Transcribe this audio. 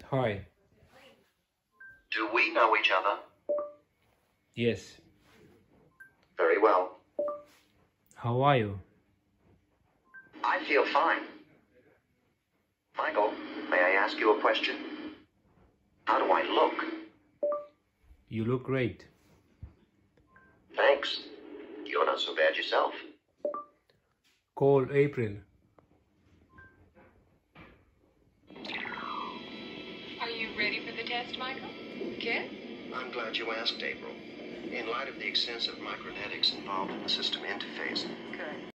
Hi. Do we know each other? Yes. Very well. How are you? I feel fine. Michael, may I ask you a question? How do I look? You look great. Thanks. You're not so bad yourself. Call April. Are you ready for the test, Michael? KITT? I'm glad you asked, April. In light of the extensive micronetics involved in the system interface, Good.